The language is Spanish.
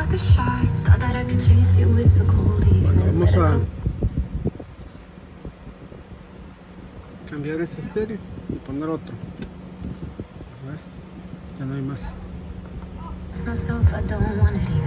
Bueno, vamos a cambiar ese estéreo y poner otro. A ver, ya no hay más. Myself, I don't want it even.